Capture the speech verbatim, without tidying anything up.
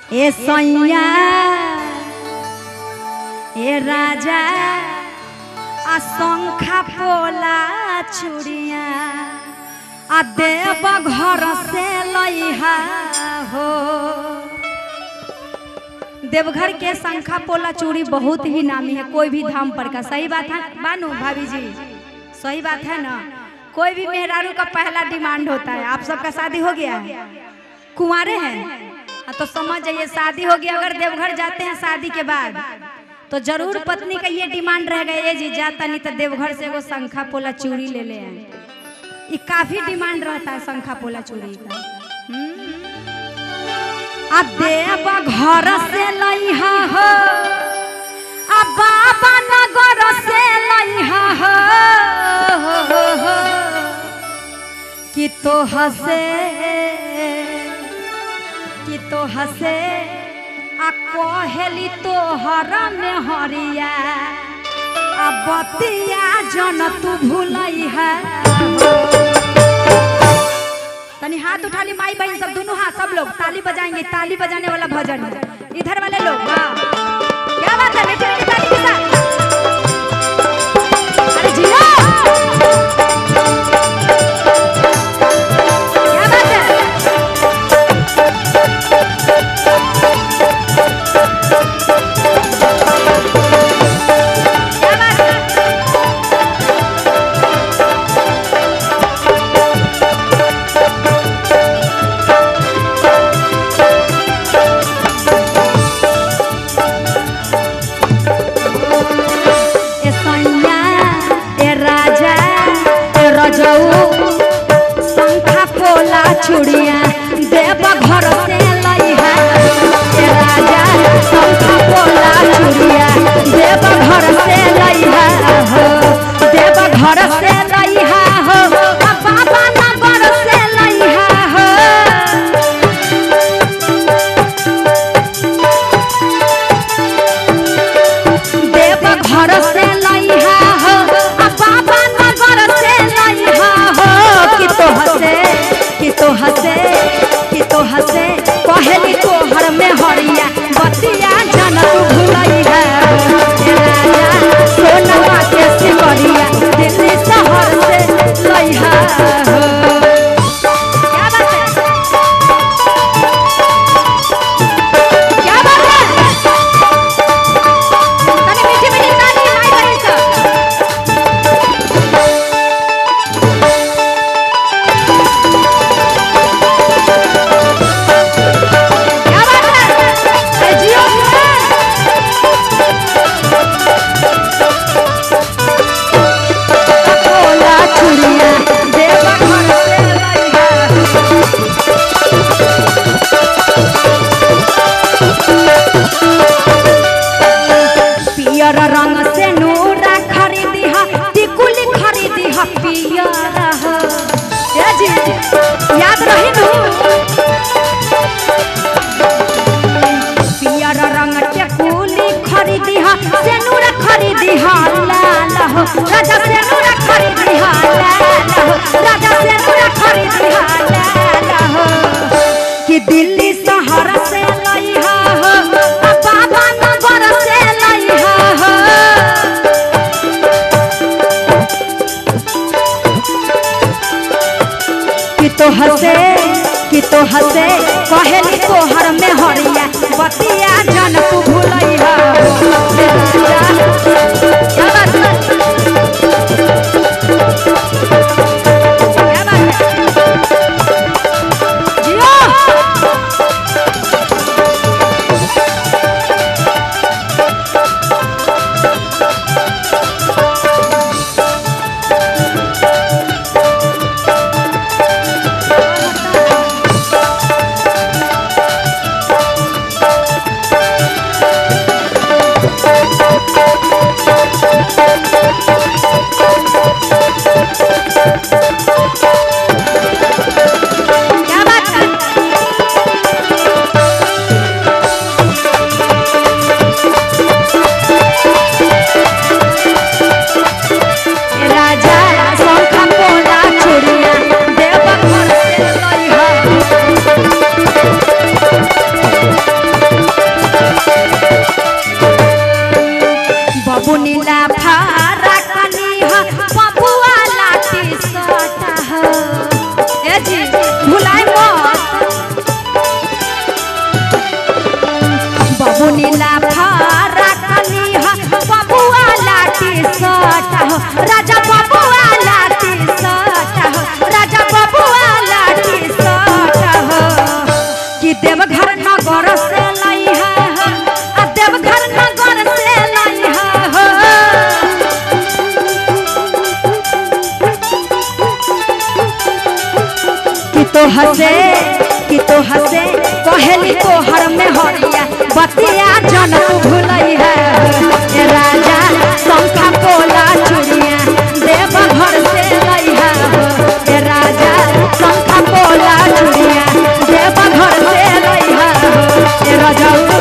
ए सैया ए राजा आ शंखा पोला चूड़िया आ देव घर से लइहा हो। देवघर के शंखा पोला चूड़ी बहुत ही नामी है कोई भी धाम पर का। सही बात है बानू भाभी जी, सही बात है ना। कोई भी मेहरारू का पहला डिमांड होता है। आप सबका शादी हो गया है, कुंवारे हैं तो समझ जाइए शादी हो गया। अगर देवघर जाते हैं शादी के बाद तो जरूर पत्नी का ये डिमांड रहेगा, ये जी जाता नहीं तो देवघर से वो शंखा पोला चूड़ी ले ले आए। ये काफी डिमांड रहता है शंखा पोला चूड़ी का। आ देव घर से लइहा हो, आ बाबा नगर से लइहा हो, कि तो हसे कि तो हसे आ कहली तोहर में हरिया आ बतिया जन तू भूलइहा। तनी हाथ उठा ली माई बहन सब दोनों हाथ, सब लोग ताली बजाएंगे। ताली बजाने वाला भजन है। इधर वाले लोग वाह क्या बात है, मीठी मीठी ताली के साथ। अरे जिया क्या बात है। शंखा पोला चूड़िया देव घर से लइहा। राजा शंखा पोला चूड़िया देव घर से लइहा हो, देव घर से लइहा हो, बाबा नगर से लइहा हो। देव घर से लइहा हो, बाबा नगर से लइहा हो। कि तो हसे कि तो हसे कि तो हसे कहली तोहर में हरिया बतिया जन तू भूलइहा। राजा सोनवा के सिमरिया दिल्ली शहर से लइहा हो। क्या बात है, क्या बात है। तनी मीठी मीठी ताली माई बहन सब। रंग से नूरा खरीदी हा, टिकुली खरीदी हा पियर हो। जी याद रही नू। पियर रंग टिकुली खरीदी हा, से नूरा खरीदी हा लाल हो। राजा से नूरा खरीदी हा लाल हो, राजा से नूरा खरीदी हा लाल हो। कि दिल्ली शहर से लइहा हो, बाबा नगर से लइहा हो। कि तो हसे कि तो हसे कहली तोहर में हरिया बतिया जन तू भूलइहा। राजा बबुआ लाठी सट हो, राजा बबुआ लाठी सट हो कि देवघर नगर से लइहा हो, आ देवघर नगर से लइहा हो। कि तो हसे कि तो हसे कहली तो हर में हरिया बतिया जन भूलई है ए राजा शंखा पोला चूड़िया देवघर से लइहा हो, ए राजा शंखा पोला चूड़िया देवघर से लइहा हो, ए राजा